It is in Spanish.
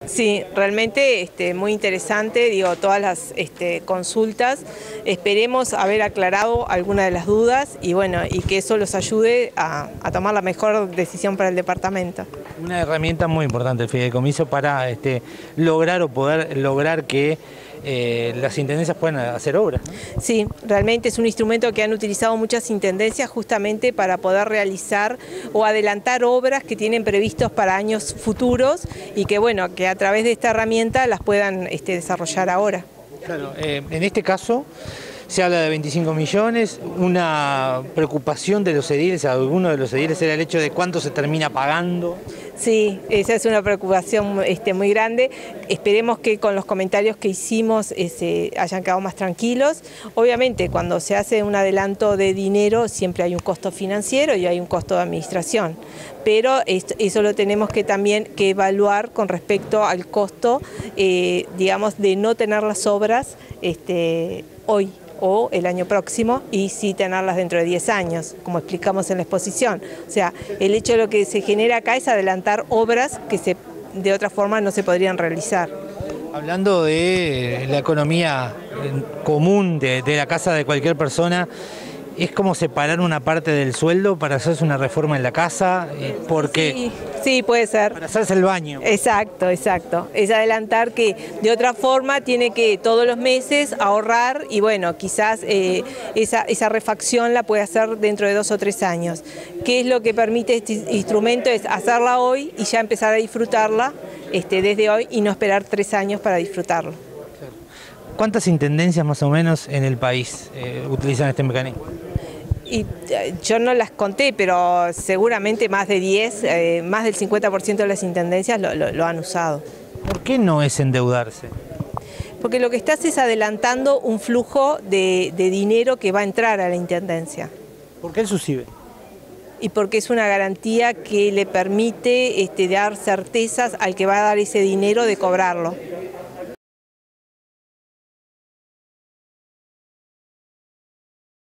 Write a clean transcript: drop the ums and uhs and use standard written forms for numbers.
Sí, realmente muy interesante, digo, todas las consultas. Esperemos haber aclarado algunas de las dudas y bueno, y que eso los ayude a tomar la mejor decisión para el departamento. Una herramienta muy importante el fideicomiso para lograr o poder lograr que las intendencias puedan hacer obras, ¿no? Sí, realmente es un instrumento que han utilizado muchas intendencias justamente para poder realizar o adelantar obras que tienen previstos para años futuros y que bueno, que a través de esta herramienta las puedan desarrollar ahora. Claro, en este caso se habla de 25 millones, una preocupación de los ediles, algunos de los ediles era el hecho de cuánto se termina pagando. Sí, esa es una preocupación muy grande. Esperemos que con los comentarios que hicimos hayan quedado más tranquilos. Obviamente, cuando se hace un adelanto de dinero, siempre hay un costo financiero y hay un costo de administración. Pero eso lo tenemos que también que evaluar con respecto al costo, digamos, de no tener las obras hoy o el año próximo y sí tenerlas dentro de 10 años, como explicamos en la exposición. O sea, el hecho de lo que se genera acá es adelantar obras que de otra forma no se podrían realizar. Hablando de la economía común de la casa de cualquier persona, ¿es como separar una parte del sueldo para hacerse una reforma en la casa? Porque sí, puede ser. Para hacerse el baño. Exacto, exacto. Es adelantar que de otra forma tiene que todos los meses ahorrar y bueno, quizás esa refacción la puede hacer dentro de 2 o 3 años. ¿Qué es lo que permite este instrumento? Es hacerla hoy y ya empezar a disfrutarla desde hoy y no esperar 3 años para disfrutarlo. ¿Cuántas intendencias más o menos en el país utilizan este mecanismo? Y yo no las conté, pero seguramente más de 10, más del 50% de las intendencias lo han usado. ¿Por qué no es endeudarse? Porque lo que estás es adelantando un flujo de dinero que va a entrar a la intendencia. ¿Por qué el SUSIBE? Y porque es una garantía que le permite dar certezas al que va a dar ese dinero de cobrarlo.